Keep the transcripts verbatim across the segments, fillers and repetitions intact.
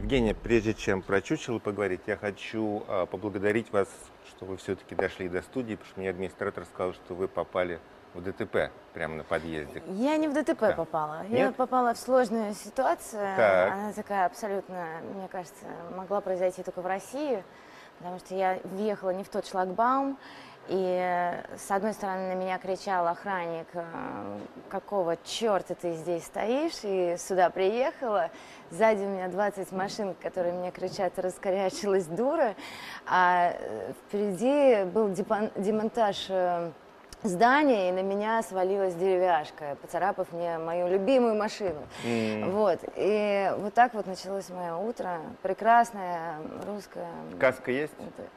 Евгения, прежде чем про чучело поговорить, я хочу а, поблагодарить вас, что вы все-таки дошли до студии, потому что мне администратор сказал, что вы попали в ДТП прямо на подъезде. Я не в ДТП Да. попала. Нет? Я попала в сложную ситуацию. Так. Она такая абсолютно, мне кажется, могла произойти только в России, потому что я въехала не в тот шлагбаум. И с одной стороны на меня кричал охранник: какого черта ты здесь стоишь, и сюда приехала. Сзади у меня двадцать машин, которые мне кричат: раскорячилась дура. А впереди был демонтаж здания, и на меня свалилась деревяшка, поцарапав мне мою любимую машину. Mm. Вот. И вот так вот началось мое утро. Прекрасное, русское. Каска есть?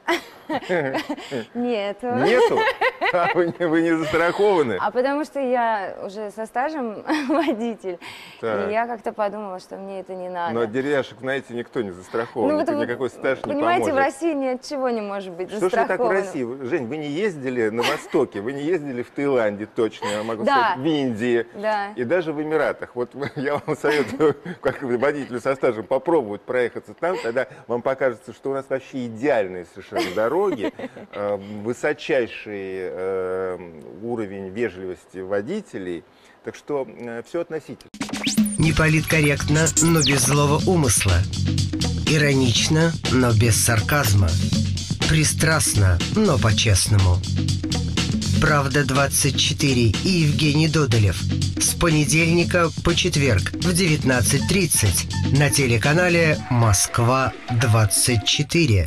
Нету. Нету? А вы, не, вы не застрахованы? А потому что я уже со стажем водитель, так. И я как-то подумала, что мне это не надо. Но от деревяшек, знаете, никто не застрахован, ну, это никакой стаж не понимаете, поможет. в России ни от чего не может быть что застрахован. Что ж так в России? Жень, вы не ездили на Востоке, вы не ездили в Таиланде, точно, я могу да. сказать, в Индии, да. и даже в Эмиратах. Вот я вам советую, как водителю со стажем, попробовать проехаться там, тогда вам покажется, что у нас вообще идеальные совершенно дороги, высочайший уровень вежливости водителей, так что все относительно. Не политкорректно, но без злого умысла. Иронично, но без сарказма. Пристрастно, но по-честному. «Правда двадцать четыре» и Евгений Додолев. С понедельника по четверг в девятнадцать тридцать на телеканале «Москва двадцать четыре».